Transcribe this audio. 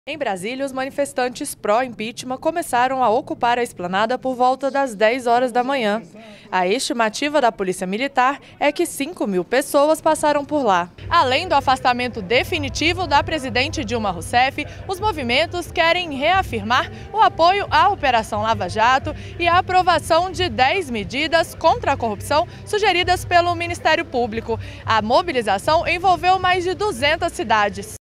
Em Brasília, os manifestantes pró-impeachment começaram a ocupar a esplanada por volta das 10 horas da manhã. A estimativa da Polícia Militar é que 5.000 pessoas passaram por lá. Além do afastamento definitivo da presidente Dilma Rousseff, os movimentos querem reafirmar o apoio à Operação Lava Jato e a aprovação de 10 medidas contra a corrupção sugeridas pelo Ministério Público. A mobilização envolveu mais de 200 cidades.